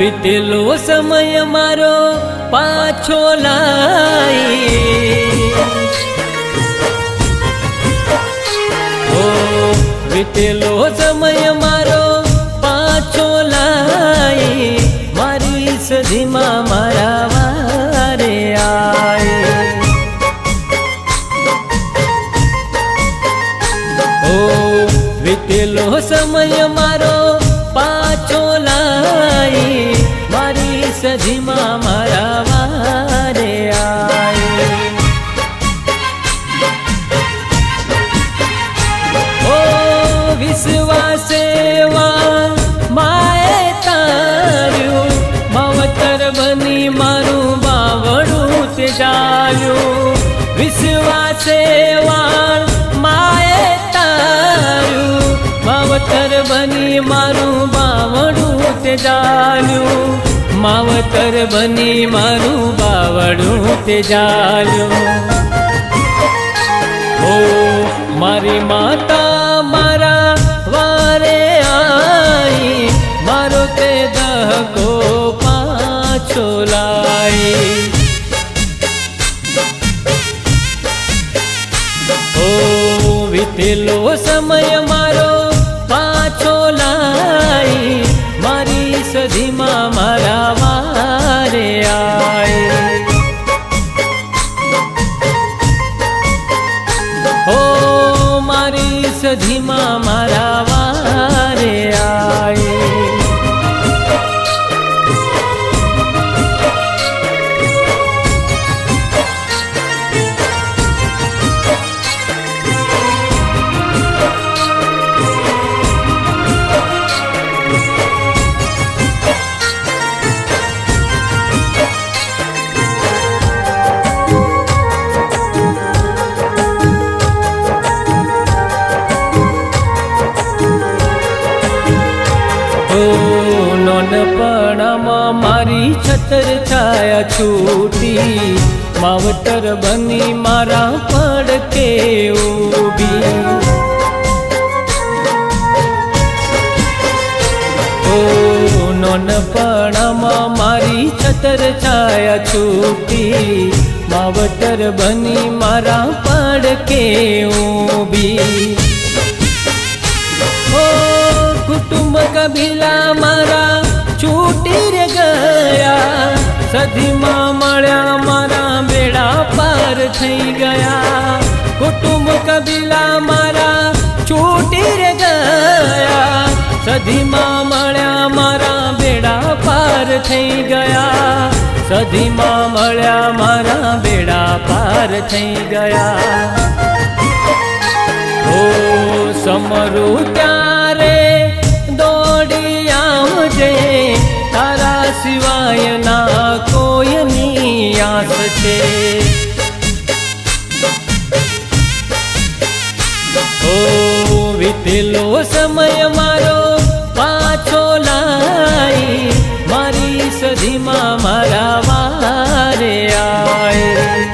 बीतेलो समय मारो पाछो लाई। ओ बीतेलो समय मारो पाछो लाई, मारी सधीमा मारा वारे आए। ओ बीतेलो समय मारो पाछो लाई, मारी सधीमा मारा वारे आए। ओ विश्वासे माए तार्यु, मावतर बनी मारू बावड़ू ते जायु। विश्वासे माए तार्यु, मावतर बनी मारू बावड़ू ते जालू। मावतर बनी मारू बावड़ू ते जालू। ओ मारी माता मारा वारे आई, मारो ते दहको पाछो लाई। ओ बीतेलो समय मारो पाछो लाई, मारी सधीमा मारा वारे आए। ओ मारी सधीमा मारा वारे आए। नोनपणामा मारी छतर छाया छूटी, मावतर बनी मारा पड़के ऊबी। ओ नोनपणामा मारी छतर छाया छूटी, मावतर बनी मारा पड़के ऊबी। कुटुंब कबीला मारा छूटी रे गया, सधीमा मळ्या मारा बेड़ा पार थई गया। कुटुंब कबीला मारा छूटी रे गया, सधीमा मळ्या मारा बेड़ा पार थई गया। सधीमा मळ्या मारा बेड़ा पार थई गया। ओ समरू त्यारे दौड़ी आवजे, तारा सिवाय ना कोयनी आस छे। ओ बीतेलो समय मारो पाछो लाई, मारी सधीमा मारा वारे आए।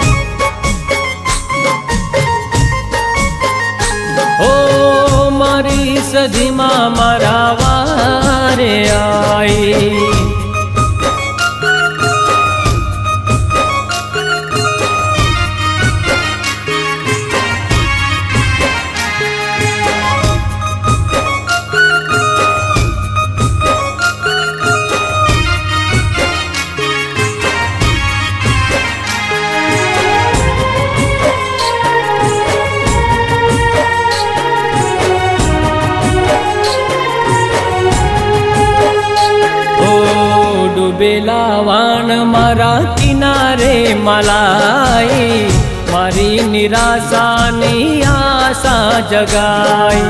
ओ मारी सधीमा मारा वारे आई। डूबेला वाण मारा किनारे मलाई, मारी निराशा नी आशा जगाई।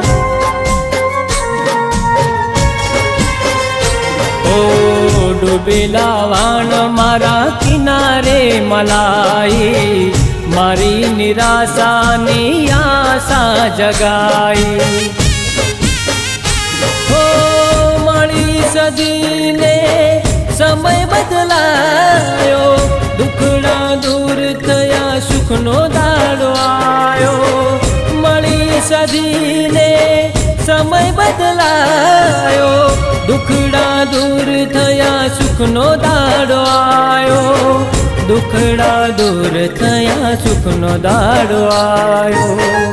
ओ डूबेला वाण मारा किनारे मलाई, मारी निराशा नी आशा जगाई। ओ मारी सदीने समय बदलायो, दुखड़ा दूर थया सुखनो दाड़ो आयो। मळी सदीने समय बदलायो, दुखड़ा दूर थया सुखनो दाड़ो आयो, दुखड़ा दूर थया सुखनो दाड़ो आयो।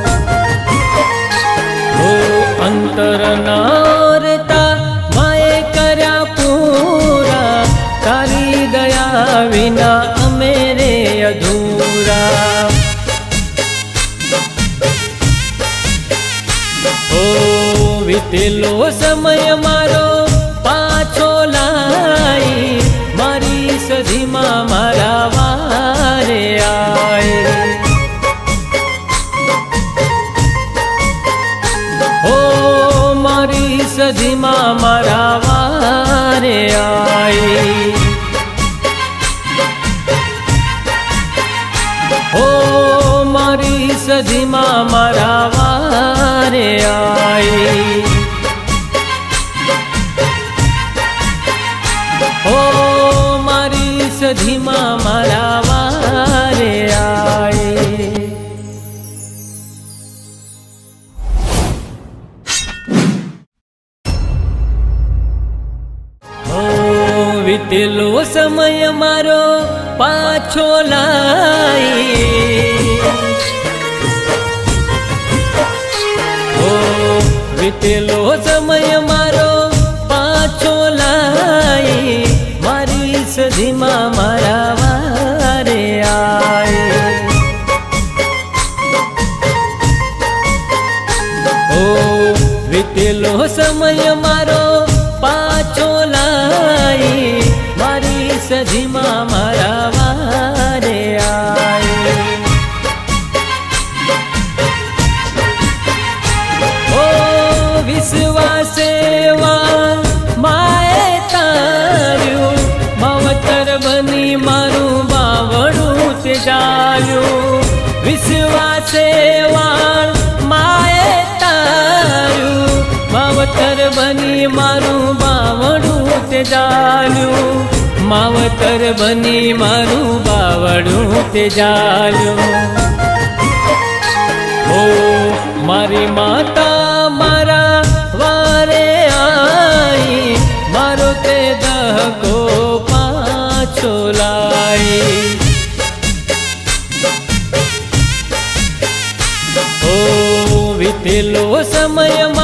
ओ अंतर नारता माए कर्या पूरा, तारी दया विना अमेरे अधूरा। ओ वीतेलो समय मारो पाछो लाई, मारी सधीमा मारा वारे आए। ओ मारी सधीमा मारा वारे आए। ओ मारी सधीमा मारा वारे आए। ओ मारी सधीमा मारा वारे आए। ओ वीतेलो समय मारो पाछो लाई, ओ वीतेलो समय मारो पाछो लाई, मारी सधीमा मारा वारे आए। ओ वीतेलो समय मारो पाछो लाई, मारी सधीमा मारा वारे आए। ओ विश्वासे माए तार्यो, मावतर बनी मारू बावड़ू ते जायो। विश्वासे माए तार्यो, मावतर बनी मारू बावड़ू ते जायो। मावतर बनी मारू बावड़ू ते जायो। ओ मारी माता मारा वारे आई, मारो ते दहको पाछो लाई। ओ वीतेलो समय